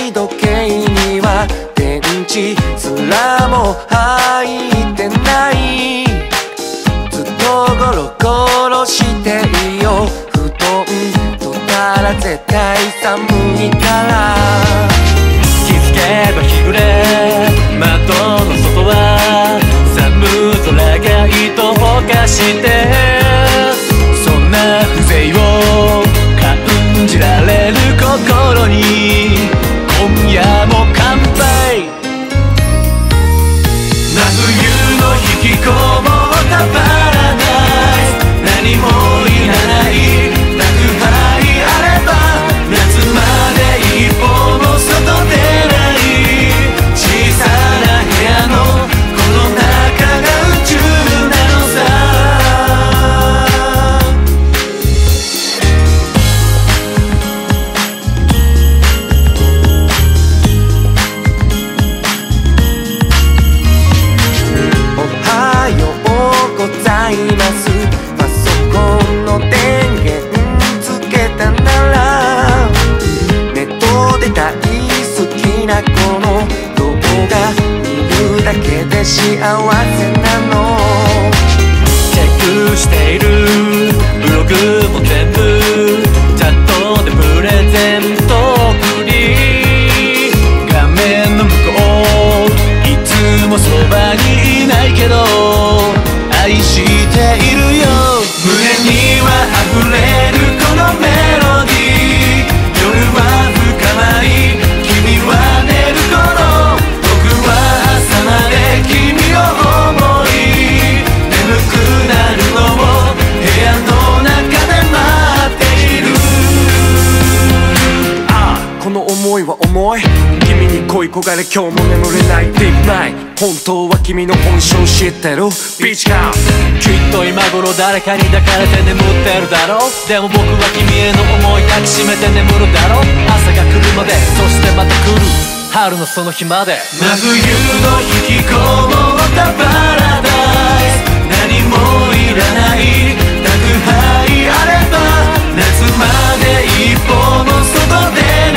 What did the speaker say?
時時計には電池すらも入ってない。ずっとゴロゴロしていよう。布団取ったら絶対寒いから。 気づけば日暮れ、窓の外は寒空が糸を犯して、そんな風情を感じられる心に今夜も乾杯。真冬の引きこもったパラダイス、何もいらない宅配あれば夏まで一歩も外出ない。小さな部屋のこの中が宇宙なのさ。 おはようございます。パソコンの電源つけたなら、ネットで大好きなこの動画見るだけで幸せなの。 チェックしているブログも全部チャットでプレゼント送り、画面の向こういつもそばにいないけど愛しているよ。胸には溢れるこのメロディー、夜は深まり君は寝る頃、僕は朝まで君を思い眠くなるのを部屋の中で待っている。 この思いは重い。君に恋焦がれ今日も眠れない Big Night。 本当は君の本性知ってるビーチガール。 きっと今頃誰かに抱かれて眠ってるだろう。でも僕は君への想い抱きしめて眠るだろう。朝が来るまで、そしてまた来る春のその日まで。真冬の引きこもったパラダイス、何もいらない宅配あれば夏まで一歩も外で